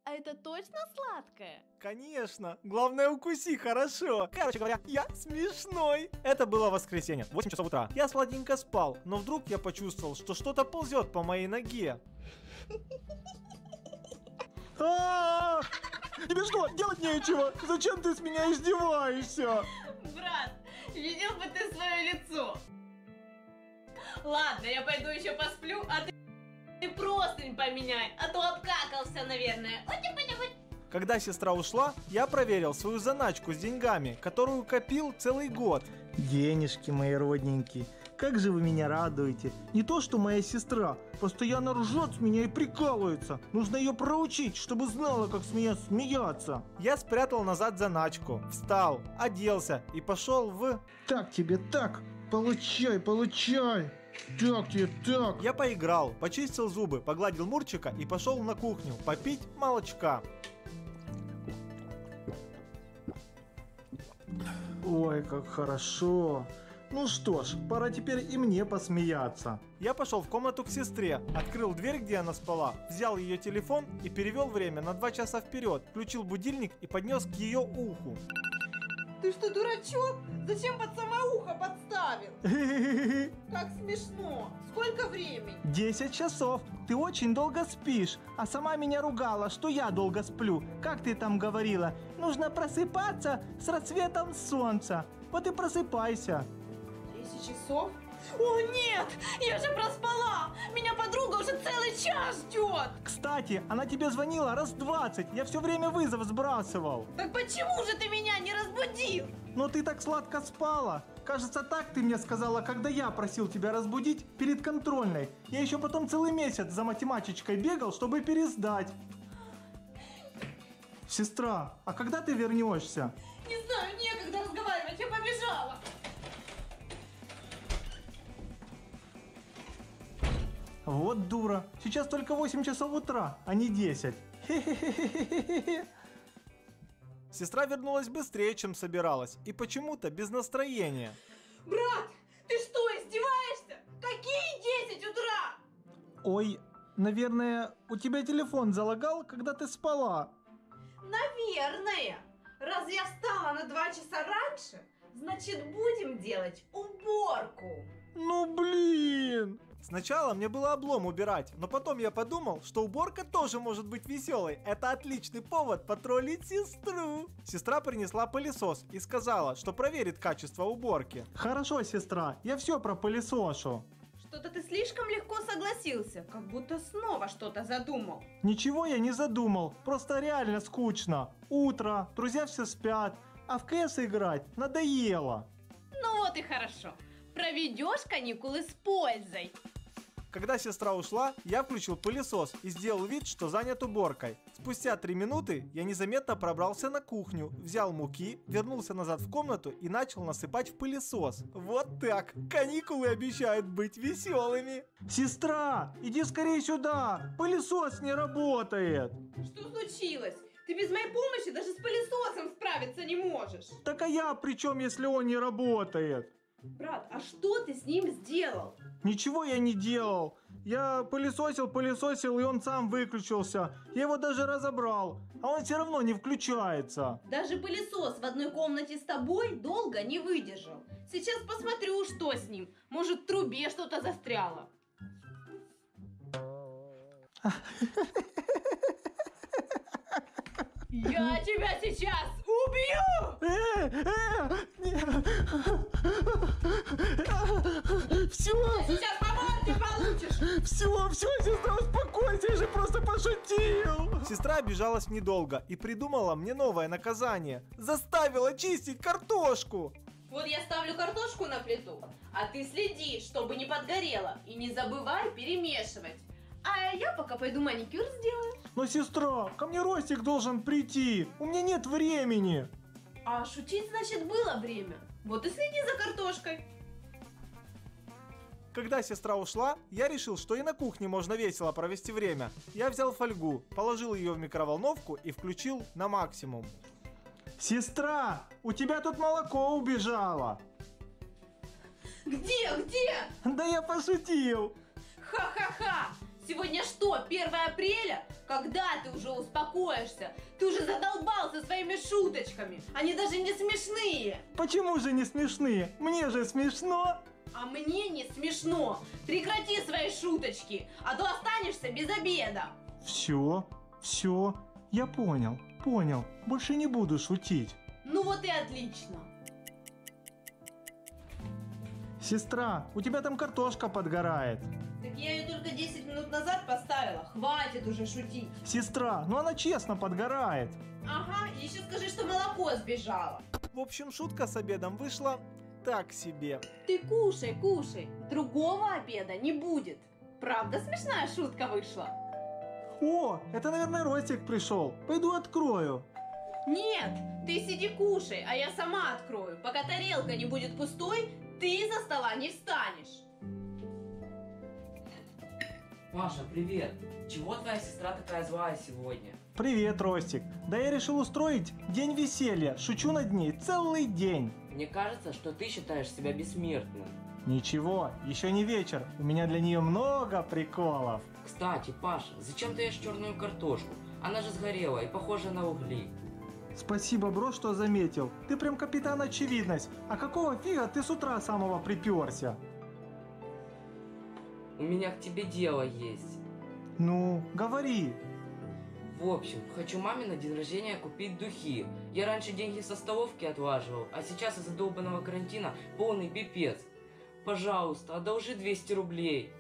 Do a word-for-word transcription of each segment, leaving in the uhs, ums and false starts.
а это точно сладкое? Конечно. Главное, укуси хорошо. Короче говоря, я смешной. Это было воскресенье, восемь часов утра. Я сладенько спал, но вдруг я почувствовал, что что-то ползет по моей ноге. А-а-а! Тебе что, делать нечего? Зачем ты с меня издеваешься? Брат, видел бы ты свое лицо. Ладно, я пойду еще посплю, а ты, ты простынь поменяй, а то обкакался, наверное. Когда сестра ушла, я проверил свою заначку с деньгами, которую копил целый год. Денежки мои родненькие, как же вы меня радуете. Не то, что моя сестра постоянно ржет с меня и прикалывается. Нужно ее проучить, чтобы знала, как с меня смеяться. Я спрятал назад заначку, встал, оделся и пошел в... Так тебе, так, получай, получай. Так тебе, так. Я поиграл, почистил зубы, погладил Мурчика и пошел на кухню попить молочка. Ой, как хорошо. Ну что ж, пора теперь и мне посмеяться. Я пошел в комнату к сестре, открыл дверь, где она спала, взял ее телефон и перевел время на два часа вперед, включил будильник и поднес к ее уху. Ты что, дурачок? Зачем под самое ухо подставил? Как смешно. Сколько времени? Десять часов. Ты очень долго спишь, а сама меня ругала, что я долго сплю. Как ты там говорила? Нужно просыпаться с рассветом солнца. Вот и просыпайся. Десять часов? О нет, я же проспала. Меня подруга уже целый час ждет. Кстати, она тебе звонила раз двадцать. Я все время вызов сбрасывал. Так почему же ты меня не разбудил? Но ты так сладко спала. Кажется, так ты мне сказала, когда я просил тебя разбудить перед контрольной. Я еще потом целый месяц за математичкой бегал, чтобы пересдать. Сестра, а когда ты вернешься? Не знаю, некогда разговаривать, я побежала. Вот дура. Сейчас только восемь часов утра, а не десять. Хе-хе-хе-хе-хе. Сестра вернулась быстрее, чем собиралась, и почему-то без настроения. Брат, ты что, издеваешься? Какие десять утра? Ой, наверное, у тебя телефон залагал, когда ты спала. Наверное. Раз я встала на два часа раньше, значит будем делать уборку. Ну блин. Сначала мне было облом убирать, но потом я подумал, что уборка тоже может быть веселой. Это отличный повод потроллить сестру. Сестра принесла пылесос и сказала, что проверит качество уборки. Хорошо, сестра, я все пропылесошу. Что-то ты слишком легко согласился, как будто снова что-то задумал. Ничего я не задумал, просто реально скучно. Утро, друзья все спят, а в КС играть надоело. Ну вот и хорошо. Проведешь каникулы с пользой. Когда сестра ушла, я включил пылесос и сделал вид, что занят уборкой. Спустя три минуты я незаметно пробрался на кухню, взял муки, вернулся назад в комнату и начал насыпать в пылесос. Вот так! Каникулы обещают быть веселыми! Сестра, иди скорее сюда! Пылесос не работает! Что случилось? Ты без моей помощи даже с пылесосом справиться не можешь. Так а я при чем, если он не работает? Брат, а что ты с ним сделал? Ничего я не делал. Я пылесосил, пылесосил, и он сам выключился. Я его даже разобрал, а он все равно не включается. Даже пылесос в одной комнате с тобой долго не выдержал. Сейчас посмотрю, что с ним. Может, в трубе что-то застряло. Я тебя сейчас убью! Все! Сейчас по морде получишь! Все, все, сестра, успокойся, я же просто пошутил! Сестра обижалась недолго и придумала мне новое наказание. Заставила чистить картошку! Вот я ставлю картошку на плиту, а ты следи, чтобы не подгорело, и не забывай перемешивать. А я пока пойду маникюр сделаю. Но, сестра, ко мне Ростик должен прийти. У меня нет времени. А шутить, значит, было время. Вот и следи за картошкой. Когда сестра ушла, я решил, что и на кухне можно весело провести время. Я взял фольгу, положил ее в микроволновку и включил на максимум. Сестра, у тебя тут молоко убежало. Где, где? Да я пошутил. Ха-ха-ха! Сегодня что, первое апреля? Когда ты уже успокоишься? Ты уже задолбался своими шуточками. Они даже не смешные. Почему же не смешные? Мне же смешно. А мне не смешно. Прекрати свои шуточки, а то останешься без обеда. Все, все, я понял, понял. Больше не буду шутить. Ну вот и отлично. Сестра, у тебя там картошка подгорает. Так я ее только десять минут назад поставила. Хватит уже шутить. Сестра, ну она честно подгорает. Ага, еще скажи, что молоко сбежало. В общем, шутка с обедом вышла так себе. Ты кушай, кушай. Другого обеда не будет. Правда смешная шутка вышла? О, это, наверное, Ростик пришел. Пойду открою. Нет, ты сиди кушай, а я сама открою. Пока тарелка не будет пустой, ты из-за стола не встанешь. Паша, привет! Чего твоя сестра такая злая сегодня? Привет, Ростик. Да я решил устроить день веселья. Шучу над ней целый день. Мне кажется, что ты считаешь себя бессмертным. Ничего, еще не вечер. У меня для нее много приколов. Кстати, Паша, зачем ты ешь черную картошку? Она же сгорела и похожа на угли. Спасибо, бро, что заметил. Ты прям капитан очевидность. А какого фига ты с утра самого приперся? У меня к тебе дело есть. Ну, говори. В общем, хочу маме на день рождения купить духи. Я раньше деньги со столовки отлаживал, а сейчас из-за долбанного карантина полный пипец. Пожалуйста, одолжи двести рублей.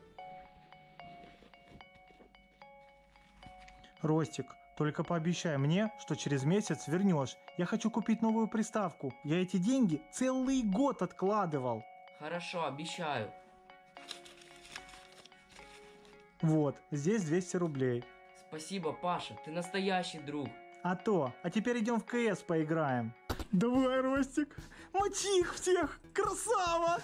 Ростик, только пообещай мне, что через месяц вернешь. Я хочу купить новую приставку. Я эти деньги целый год откладывал. Хорошо, обещаю. Вот, здесь двести рублей. Спасибо, Паша, ты настоящий друг. А то, а теперь идем в КС поиграем. Давай, Ростик, мочи их всех, красава!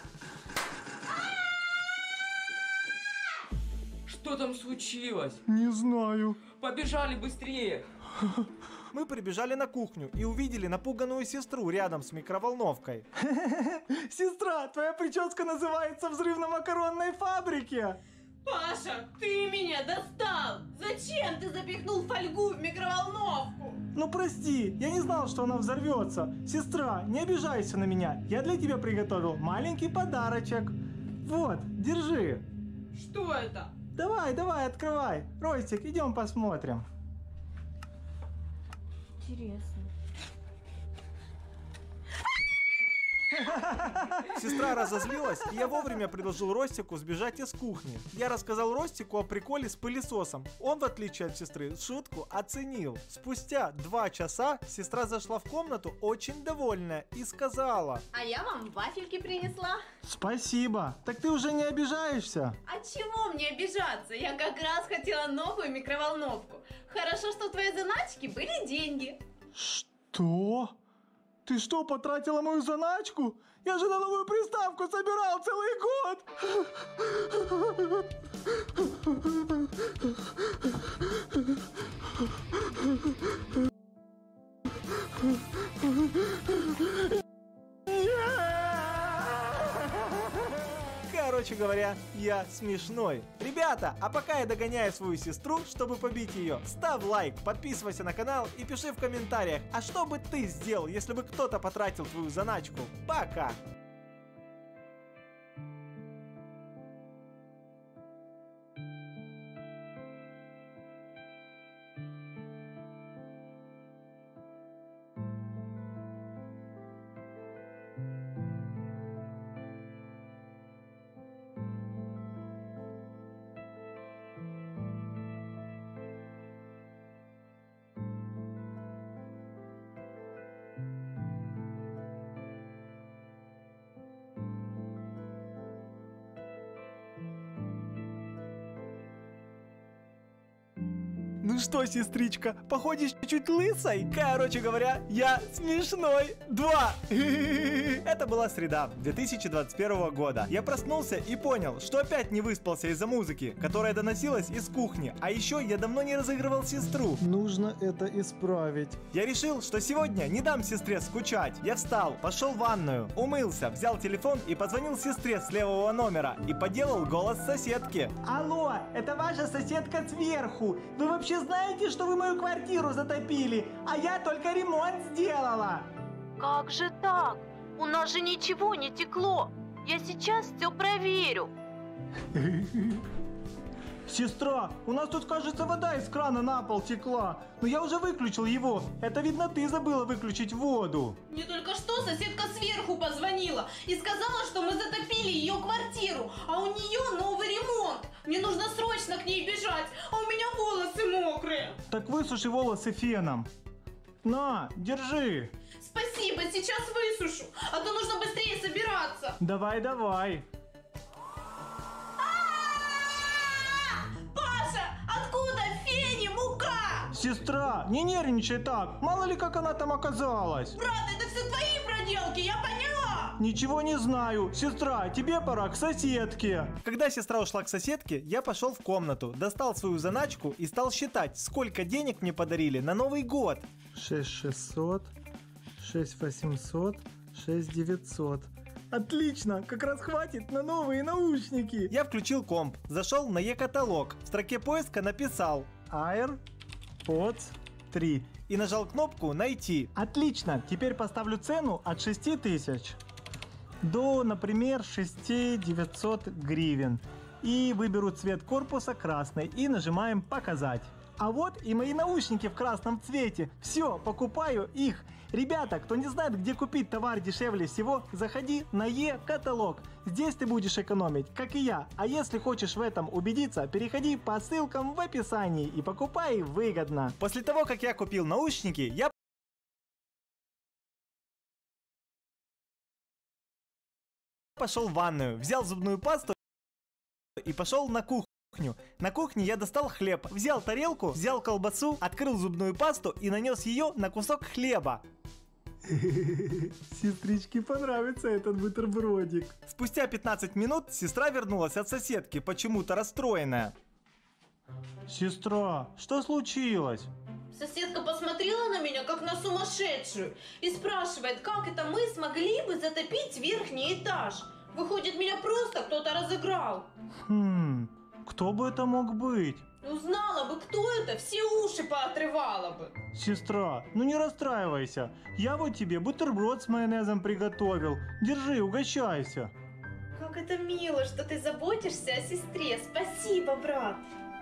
Что там случилось? Не знаю. Побежали быстрее! Мы прибежали на кухню и увидели напуганную сестру рядом с микроволновкой. Сестра, твоя прическа называется «Взрыв на макаронной фабрике». Паша, ты меня достал! Зачем ты запихнул фольгу в микроволновку? Ну прости, я не знал, что она взорвется. Сестра, не обижайся на меня. Я для тебя приготовил маленький подарочек. Вот, держи. Что это? Давай, давай, открывай. Ростик, идем посмотрим. Интересно. Сестра разозлилась, и я вовремя предложил Ростику сбежать из кухни. Я рассказал Ростику о приколе с пылесосом. Он, в отличие от сестры, шутку оценил. Спустя два часа сестра зашла в комнату очень довольная и сказала: А я вам вафельки принесла. Спасибо. Так ты уже не обижаешься? А чего мне обижаться? Я как раз хотела новую микроволновку. Хорошо, что в твоей заначке были деньги. Что? Ты что, потратила мою заначку? Я же на новую приставку собирал целый год. Короче говоря, я смешной. Ребята, а пока я догоняю свою сестру, чтобы побить ее, ставь лайк, подписывайся на канал и пиши в комментариях, а что бы ты сделал, если бы кто-то потратил твою заначку. Пока! Что, сестричка, походишь чуть-чуть лысой? Короче говоря, я смешной. Два. Это была среда две тысячи двадцать первого года. Я проснулся и понял, что опять не выспался из-за музыки, которая доносилась из кухни. А еще я давно не разыгрывал сестру. Нужно это исправить. Я решил, что сегодня не дам сестре скучать. Я встал, пошел в ванную, умылся, взял телефон и позвонил сестре с левого номера и поделал голос соседки. Алло, это ваша соседка сверху. Вы вообще знаете, что вы мою квартиру затопили? А я только ремонт сделала. Как же так? У нас же ничего не текло. Я сейчас все проверю. Сестра, у нас тут, кажется, вода из крана на пол текла. Но я уже выключил его. Это, видно, ты забыла выключить воду. Мне только что соседка сверху позвонила и сказала, что мы затопили ее квартиру, а у нее новый ремонт. Мне нужно срочно к ней бежать, а у меня волосы мокрые. Так высуши волосы феном. На, держи. Спасибо, сейчас высушу, а то нужно быстрее собираться. Давай, давай. Откуда в фене мука? Сестра, не нервничай так. Мало ли, как она там оказалась. Брат, это все твои проделки, я поняла. Ничего не знаю. Сестра, тебе пора к соседке. Когда сестра ушла к соседке, я пошел в комнату, достал свою заначку и стал считать, сколько денег мне подарили на Новый год. шесть шестьсот, шесть восемьсот, шесть девятьсот. Отлично, как раз хватит на новые наушники. Я включил комп, зашел на e-каталог, в строке поиска написал AirPods три и нажал кнопку «Найти». Отлично, теперь поставлю цену от шести тысяч до, например, шесть тысяч девятьсот гривен. И выберу цвет корпуса красный и нажимаем «Показать». А вот и мои наушники в красном цвете. Все, покупаю их. Ребята, кто не знает, где купить товар дешевле всего, заходи на e-каталог. Здесь ты будешь экономить, как и я. А если хочешь в этом убедиться, переходи по ссылкам в описании и покупай выгодно. После того, как я купил наушники, я пошел в ванную, взял зубную пасту и пошел на кухню. На кухне я достал хлеб, взял тарелку, взял колбасу, открыл зубную пасту и нанес ее на кусок хлеба. Сестричке понравится этот бутербродик. Спустя пятнадцать минут сестра вернулась от соседки, почему-то расстроенная. Сестра, что случилось? Соседка посмотрела на меня, как на сумасшедшую, и спрашивает, как это мы смогли бы затопить верхний этаж. Выходит, меня просто кто-то разыграл. Хм, кто бы это мог быть? Узнала бы, кто это, все уши поотрывала бы. Сестра, ну не расстраивайся. Я вот тебе бутерброд с майонезом приготовил. Держи, угощайся. Как это мило, что ты заботишься о сестре. Спасибо, брат.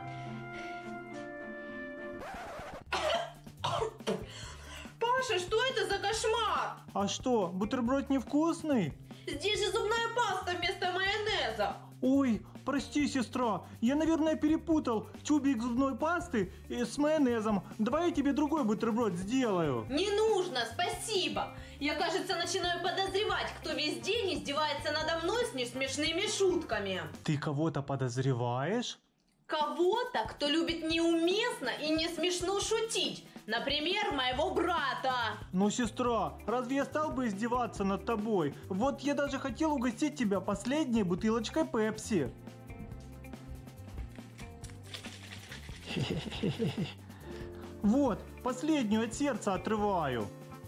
Паша, что это за кошмар? А что, бутерброд невкусный? Здесь же зубная паста вместо майонеза. Ой, прости, сестра, я, наверное, перепутал тюбик зубной пасты с майонезом. Давай я тебе другой бутерброд сделаю. Не нужно, спасибо. Я, кажется, начинаю подозревать, кто весь день издевается надо мной с несмешными шутками. Ты кого-то подозреваешь? Кого-то, кто любит неуместно и не смешно шутить. Например, моего брата. Ну, сестра, разве я стал бы издеваться над тобой? Вот я даже хотел угостить тебя последней бутылочкой пепси. Вот, последнюю от сердца отрываю.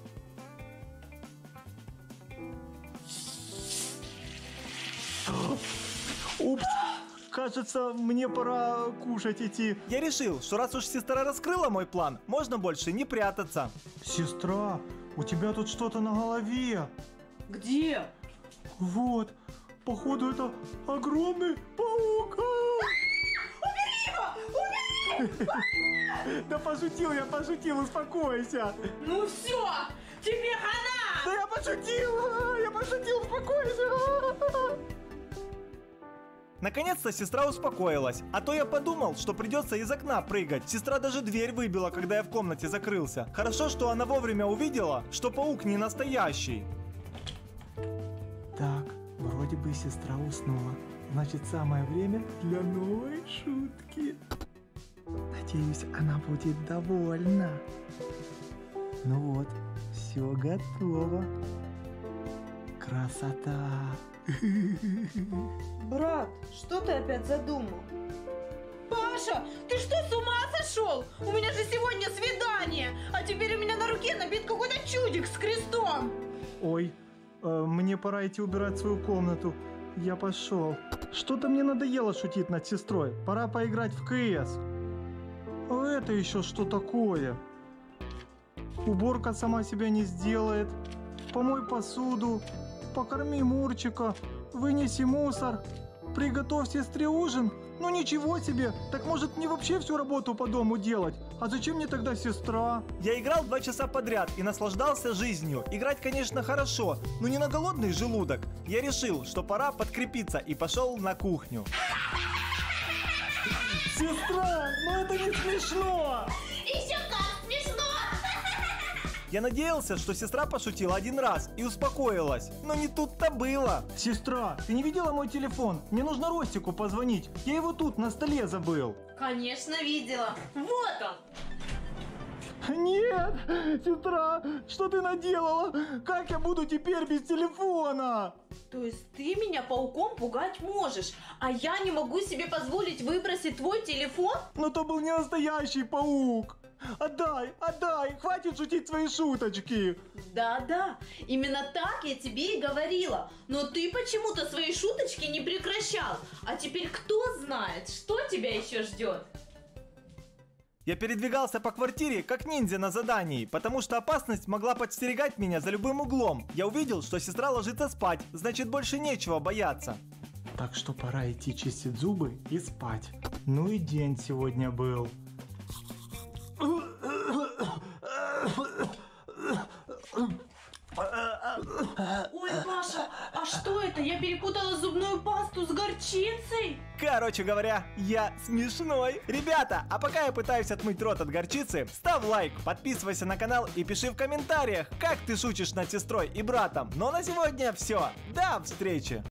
Упс. Кажется, мне пора кушать идти. Я решил, что раз уж сестра раскрыла мой план, можно больше не прятаться. Сестра, у тебя тут что-то на голове. Где? Вот, походу это огромный паук. Убери его! Убери! Да пошутил я, пошутил, успокойся. Ну все, тебе хана! Да я пошутил, я пошутил, успокойся. Наконец-то сестра успокоилась, а то я подумал, что придется из окна прыгать. Сестра даже дверь выбила, когда я в комнате закрылся. Хорошо, что она вовремя увидела, что паук не настоящий. Так, вроде бы сестра уснула. Значит, самое время для новой шутки. Надеюсь, она будет довольна. Ну вот, все готово. Красота. Брат, что ты опять задумал? Паша, ты что, с ума сошел? У меня же сегодня свидание, а теперь у меня на руке набит какой-то чудик с крестом. Ой, э, мне пора идти убирать свою комнату. Я пошел. Что-то мне надоело шутить над сестрой. Пора поиграть в КС. А это еще что такое? Уборка сама себя не сделает. Помой посуду. Покорми Мурчика. Вынеси мусор. Приготовь сестре ужин. Ну ничего себе. Так может мне вообще всю работу по дому делать? А зачем мне тогда сестра? Я играл два часа подряд и наслаждался жизнью. Играть, конечно, хорошо, но не на голодный желудок. Я решил, что пора подкрепиться и пошел на кухню. Сестра, ну это не смешно. Еще как смешно. Я надеялся, что сестра пошутила один раз и успокоилась, но не тут-то было. Сестра, ты не видела мой телефон? Мне нужно Ростику позвонить. Я его тут на столе забыл. Конечно, видела. Вот он. Нет, сестра, что ты наделала? Как я буду теперь без телефона? То есть ты меня пауком пугать можешь, а я не могу себе позволить выбросить твой телефон? Но то был не настоящий паук. Отдай, отдай, хватит шутить свои шуточки. Да-да, именно так я тебе и говорила. Но ты почему-то свои шуточки не прекращал. А теперь кто знает, что тебя еще ждет? Я передвигался по квартире, как ниндзя на задании, потому что опасность могла подстерегать меня за любым углом. Я увидел, что сестра ложится спать, значит больше нечего бояться. Так что пора идти чистить зубы и спать. Ну и день сегодня был. Ой, Паша, а что это? Я перепутала зубную пасту с горчицей? Короче говоря, я смешной. Ребята, а пока я пытаюсь отмыть рот от горчицы, ставь лайк, подписывайся на канал и пиши в комментариях, как ты шутишь над сестрой и братом. Ну а на сегодня все. До встречи.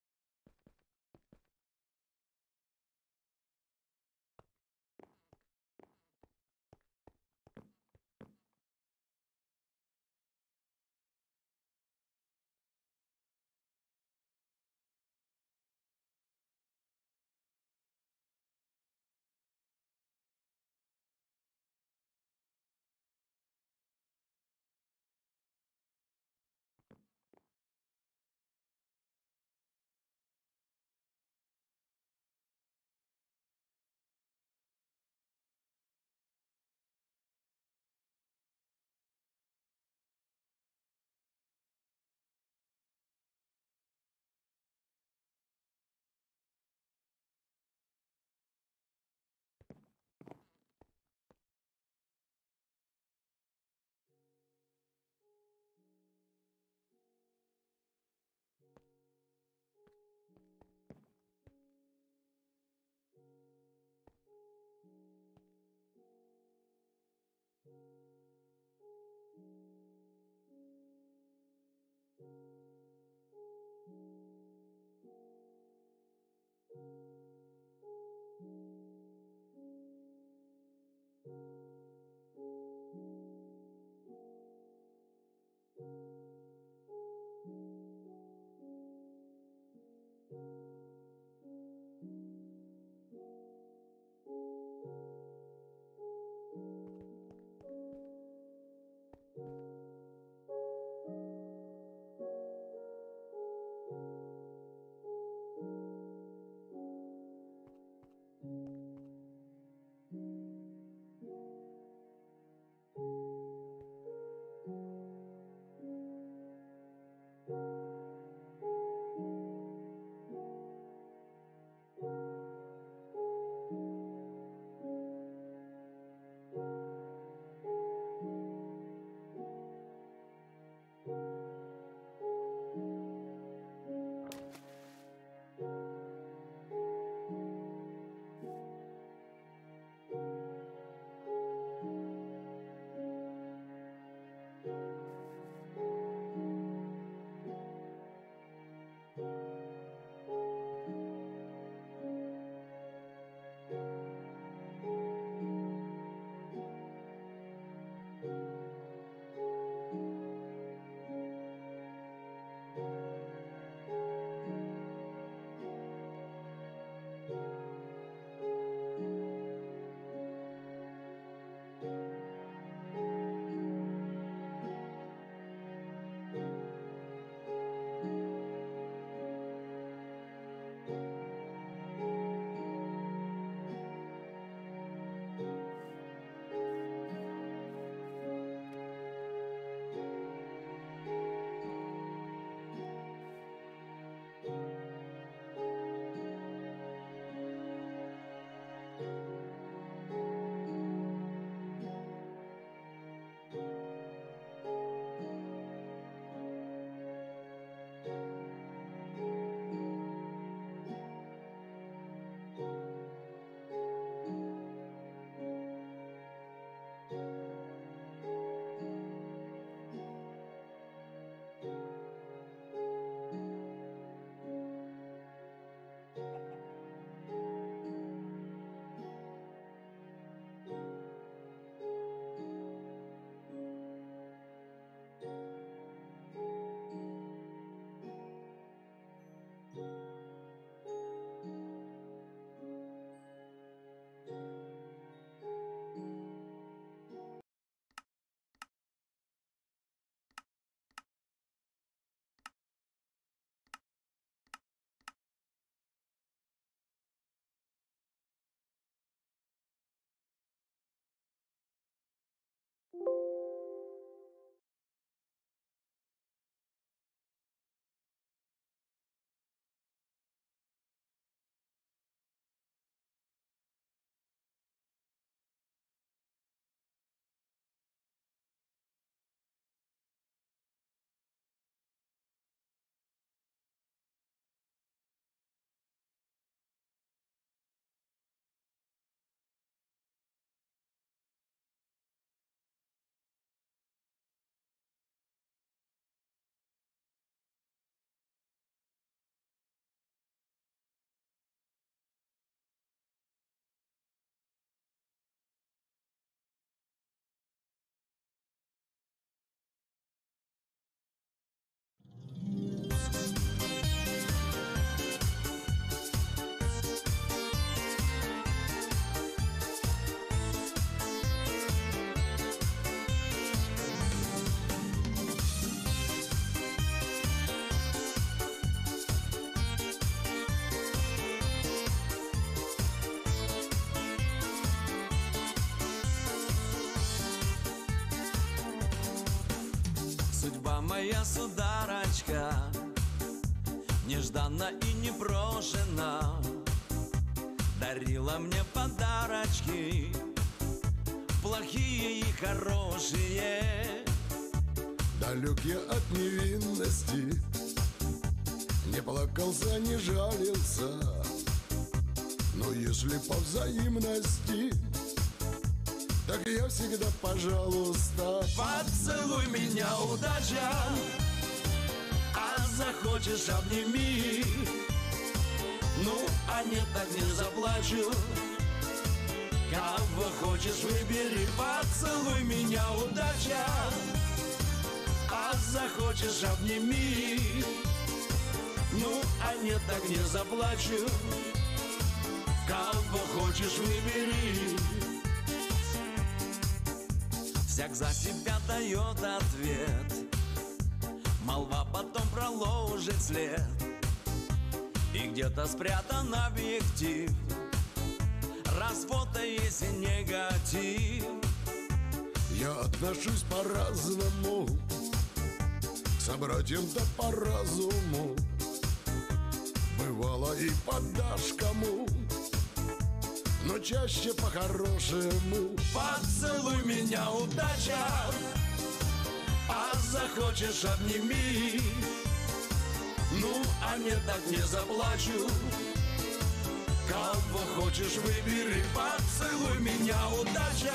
моя сударочка, нежданно и непрошено дарила мне подарочки, плохие и хорошие. Далек я от невинности, не плакался, не жалился, но если по взаимности, так я всегда, пожалуйста. Поцелуй меня, удача, а захочешь, обними. Ну, а нет, так не заплачу. Кого хочешь, выбери. Поцелуй меня, удача, а захочешь, обними. Ну, а нет, так не заплачу. Кого хочешь, выбери. Всяк за себя дает ответ, молва потом проложит след, и где-то спрятан объектив, развода есть и негатив. Я отношусь по-разному к собратьям-то по разуму, бывало и подашь кому, но чаще по-хорошему. Поцелуй меня, удача, а захочешь, обними. Ну, а нет, так не заплачу. Кого хочешь, выбери. Поцелуй меня, удача,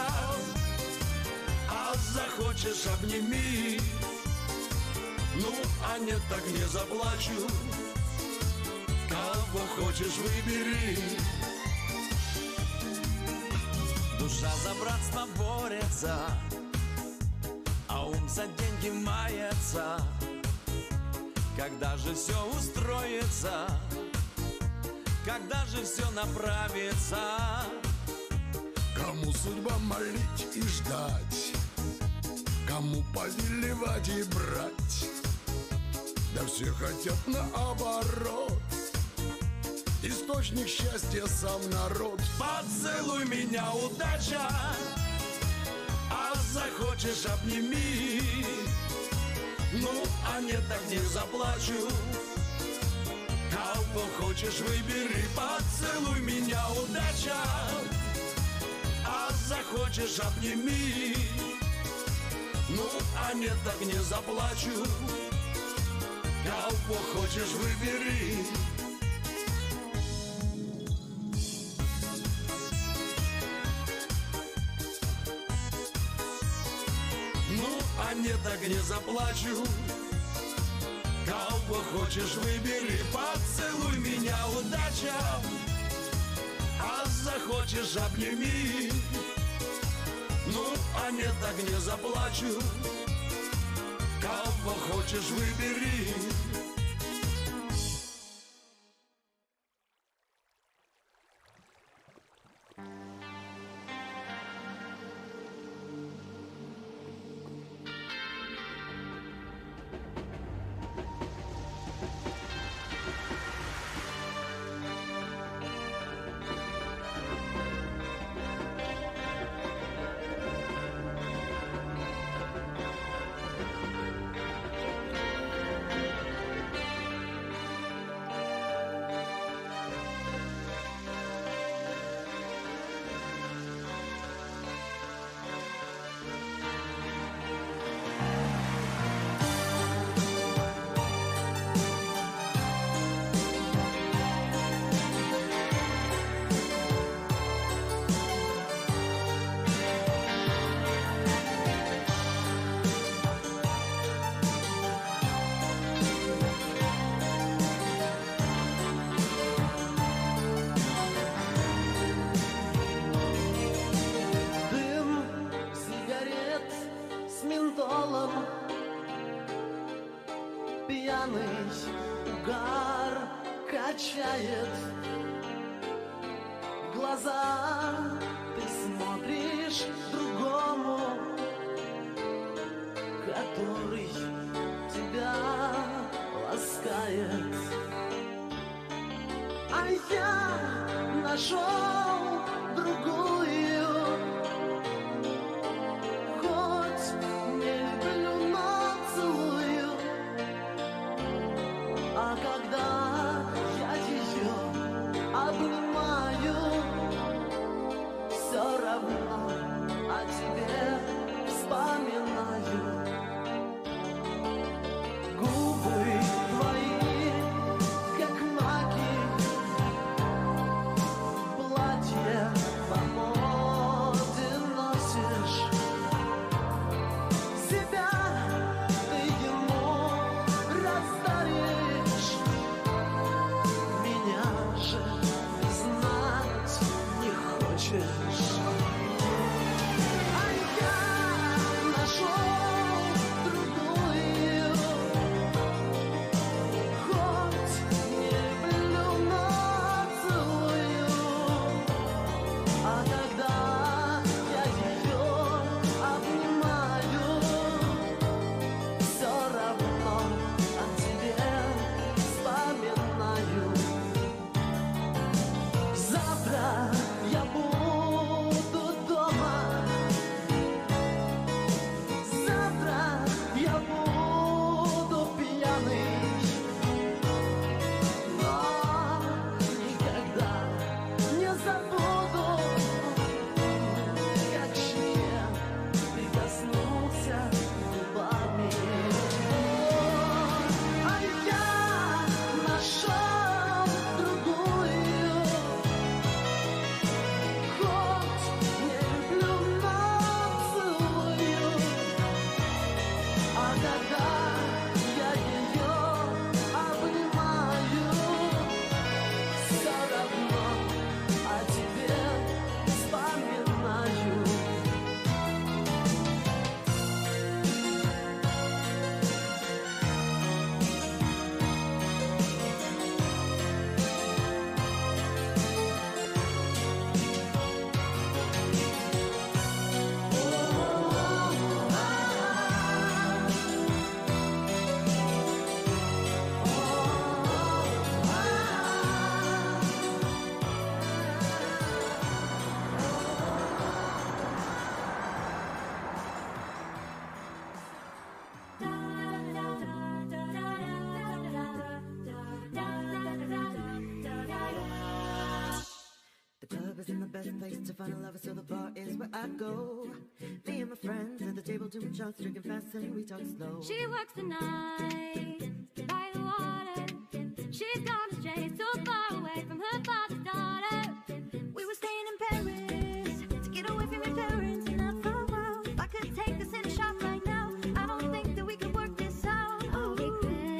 а захочешь, обними. Ну, а нет, так не заплачу. Кого хочешь, выбери. Душа за братство борется, а ум за деньги мается. Когда же все устроится, когда же все направится? Кому судьба молить и ждать, кому повелевать и брать, да все хотят наоборот. Источник счастья сам народ. Поцелуй меня, удача, а захочешь, обними. Ну, а нет, так не заплачу. Кого хочешь, выбери. Поцелуй меня, удача, а захочешь, обними. Ну, а нет, так не заплачу. Кого хочешь, выбери. А нет, так не заплачу. Кого хочешь, выбери. Поцелуй меня, удача, а захочешь, обними. Ну, а нет, так не заплачу. Кого хочешь, выбери. Пьяный угар качает глаза, ты смотришь другому, который тебя ласкает. А я нашел другую, хоть не люблю, но целую. А когда я ее обнимаю, все равно о тебе вспоминаю. Губы твои, как маки, платье по моде носишь. Себя ты ему раздаришь. Меня же знать не хочешь. А я нашел другую, хоть не люблю, но целую. А когда я ее обнимаю, все равно о тебе вспоминаю. Завтра я буду дома. Завтра я буду пьяный, но никогда не забуду, как к щеке прикоснулся губами. А я нашел другую, хоть не люблю, но целую. А когда я ее обнимаю, все равно о тебе вспоминаю. The club isn't the best place to find a lover, so the bar is where I go. Me and my friends at the table doing shots, drinking fast and we talk slow. She works the night by the water. She's gone astray, so far away from her father's daughter. We were staying in Paris to get away from your parents, and I thought, wow, if I could take us in a shop right now, I don't think that we could work this out. I'll be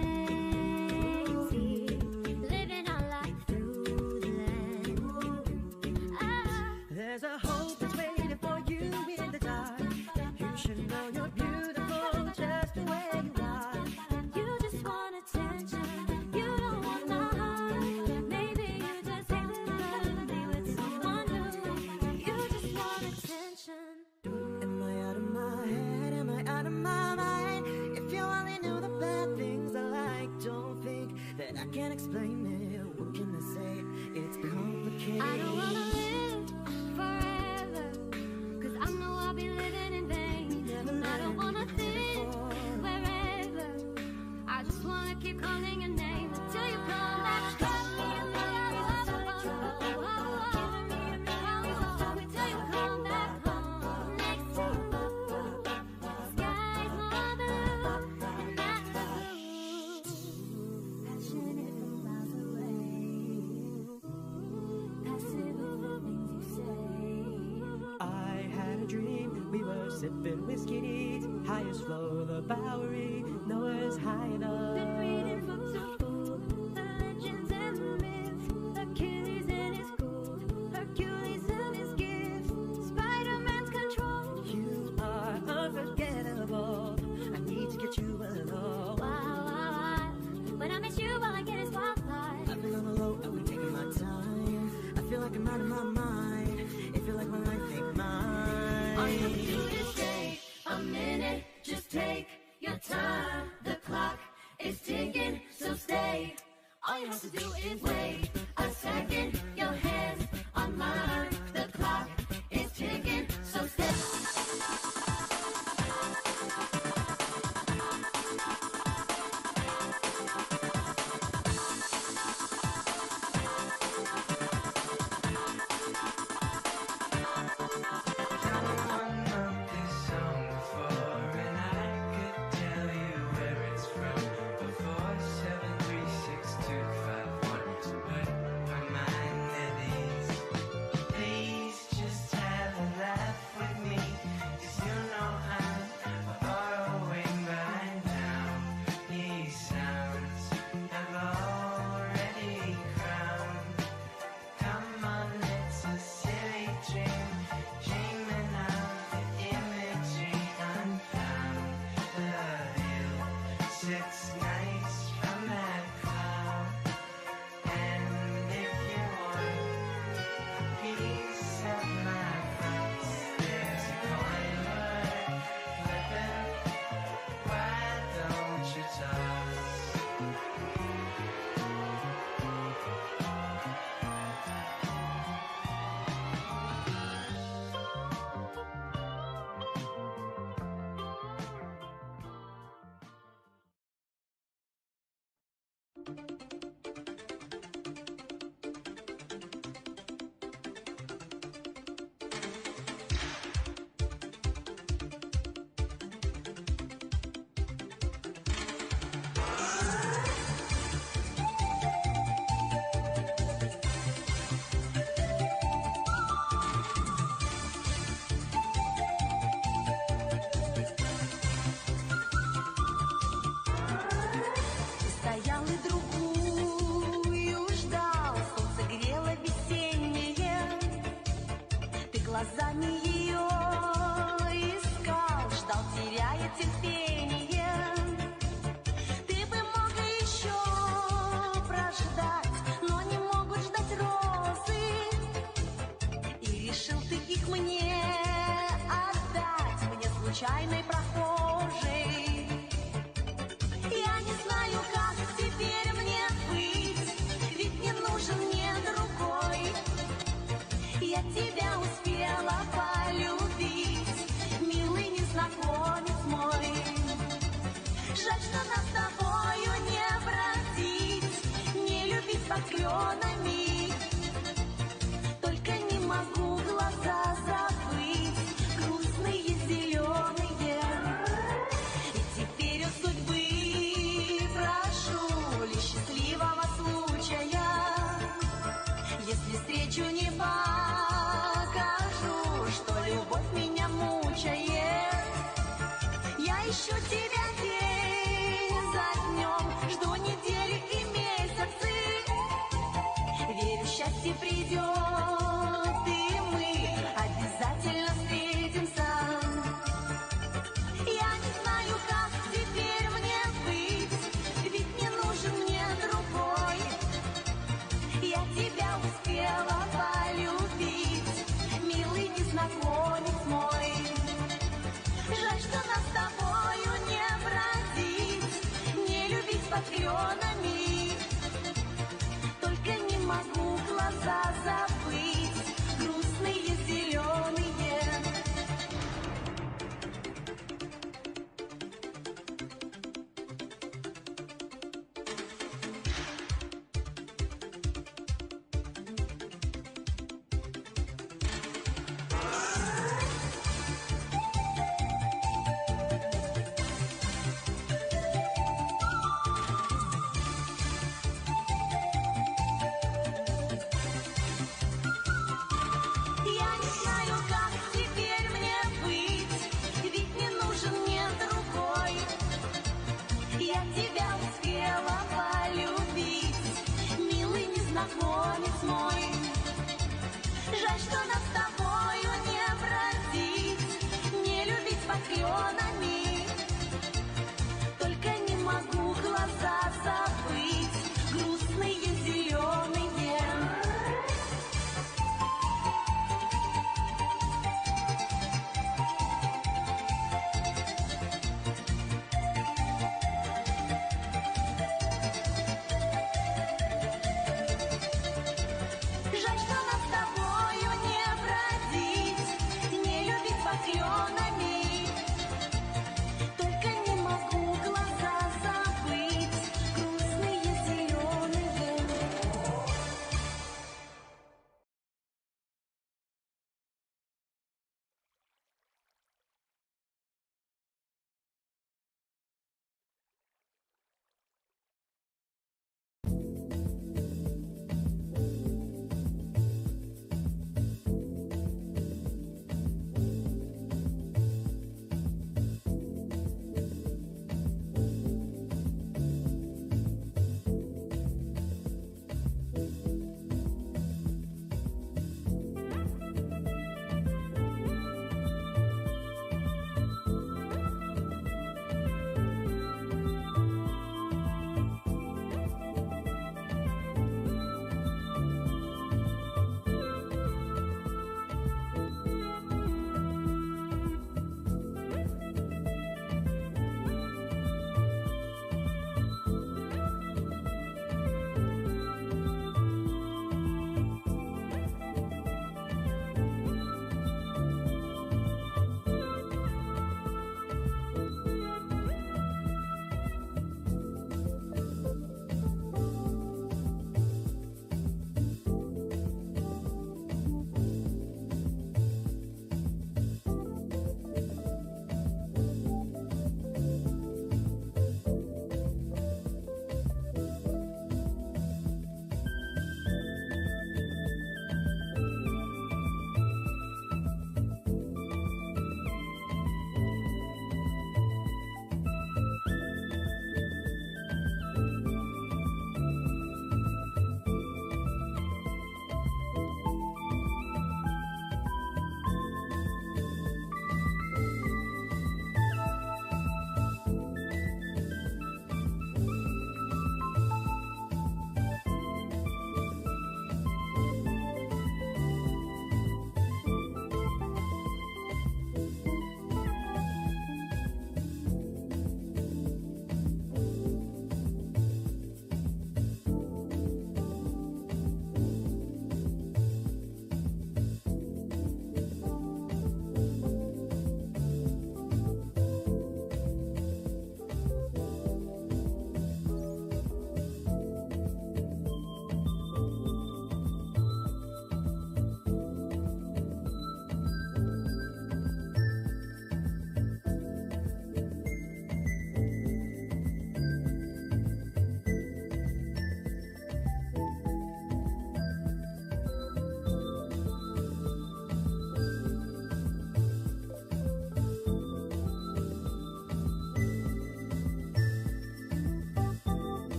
crazy, living our life through the lens. Ah. There's a hope that's waiting for you in the dark. You should know you're beautiful just the way you are. You just want attention, you don't want my heart. Maybe you just hate the love to be with someone new. You just want attention. Am I out of my head? Am I out of my mind? If you only knew the bad things I like, don't think that I can explain it. What can I say? It's complicated. I don't wanna live forever, cause I know I'll be living in vain. And I don't wanna think wherever, I just wanna keep calling your name until you come back. Until you come back home next to you. The sky's more blue, and that's blue. Passionate from miles away. Passive over things you say. I had a dream, we were sipping whiskey neat. Highest floor, the Bowery, nowhere's high enough. Been reading books of old, the legends and the myths. Achilles and his gold, Hercules and his gifts, Spider-Man's control. You are unforgettable. I need to get you alone. Wow, wow, wow. When I miss you, all I get is wildlife. I've been on the low, I've been taking my time. I feel like I'm out of my mind. It feel like my life ain't mine. All you have to do is stay a minute, just take your time. The clock is ticking, so stay. All you have to do is wait a second. Your hands on mine. The clock is ticking, so stay. Ты стоял и другую ждал, солнце грело весеннее. Ты глазами ее искал, ждал, теряя терпение. Ты бы мог еще прождать, но не могут ждать розы. И решил ты их мне отдать, мне случайной прохожей. Я не знаю, как теперь мне быть, ведь не нужен мне другой. Я тебя успела полюбить, милый незнакомец мой. Жаль, что нас с тобою не бродить, не любить под кленами. Только не могу глаза забыть, грустные зеленые. И теперь у судьбы прошу лишь счастливого случая. Если встречу не покажу, что любовь меня мучает. Я ищу тебя день за днем, жду недели и месяцы. Верю, счастье придет, и мы обязательно встретимся. Я не знаю, как теперь мне быть, ведь не нужен мне другой. Я тебя успела полюбить, милый незнакомец мой. Жаль, что нас с тобою не бродить, не любить под кленами. Только не могу глаза забыть, грустные зеленые. Я не знаю, как теперь мне быть, ведь не нужен мне другой. Я тебя успела полюбить, милый незнакомец мой. Жаль, что нас с тобою не бродить, не любить под кленами. Только не могу глаза забыть, грустные зеленые.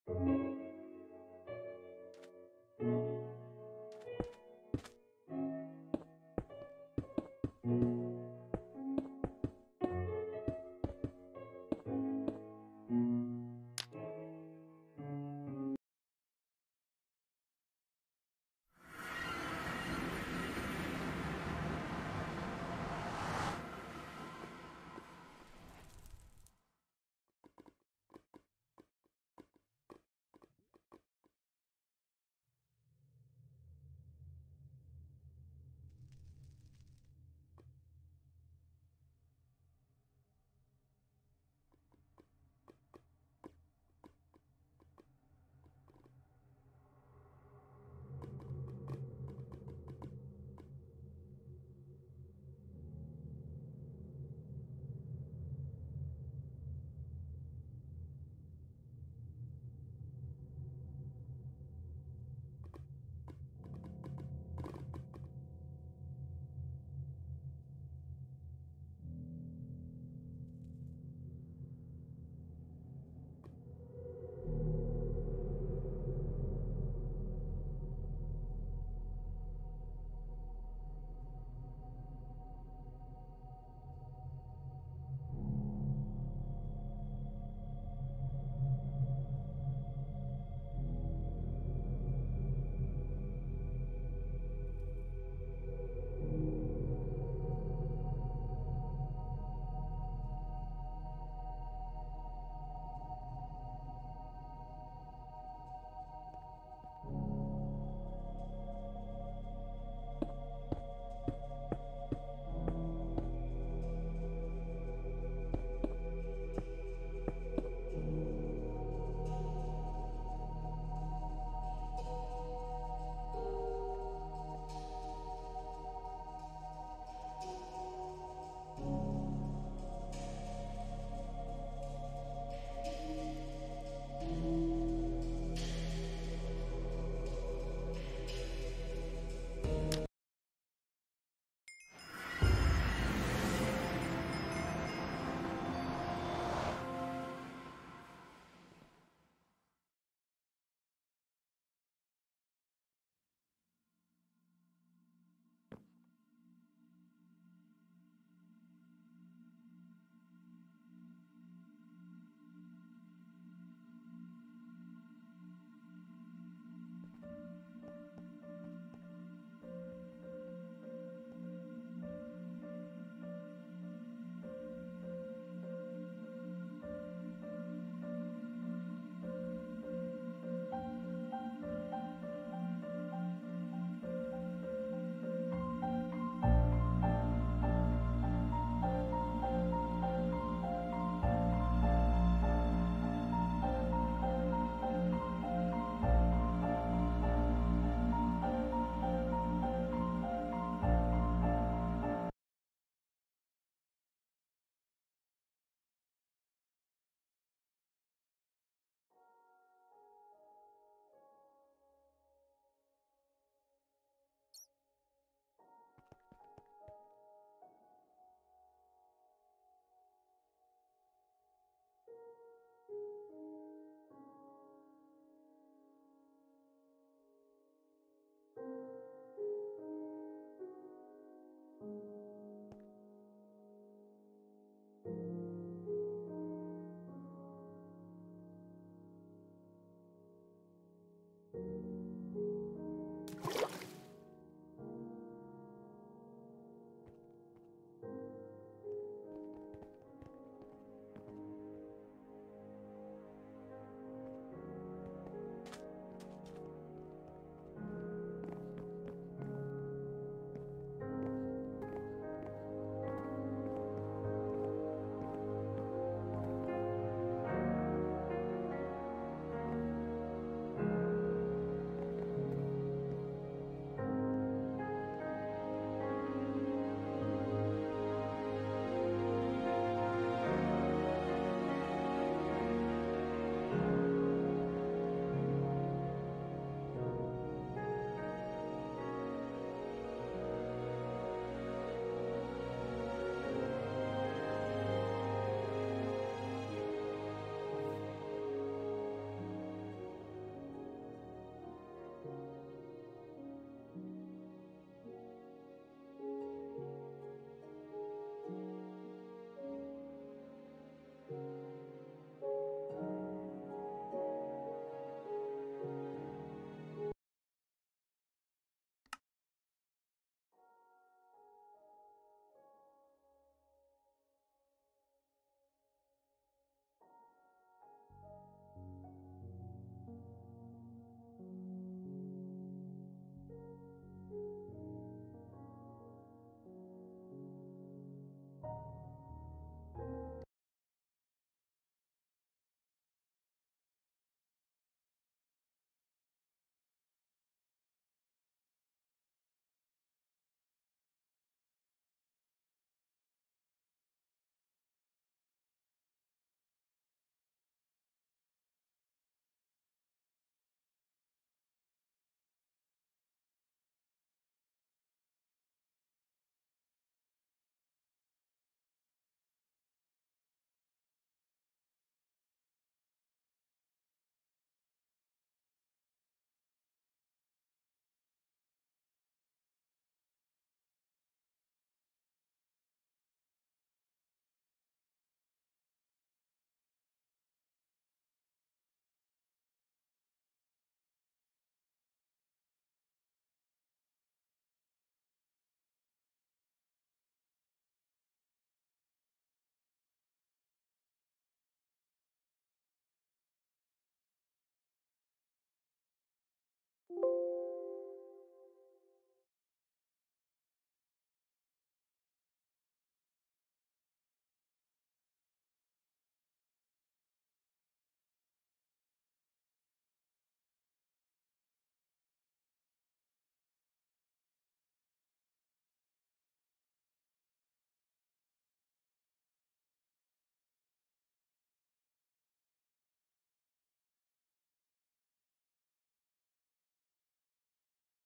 Thank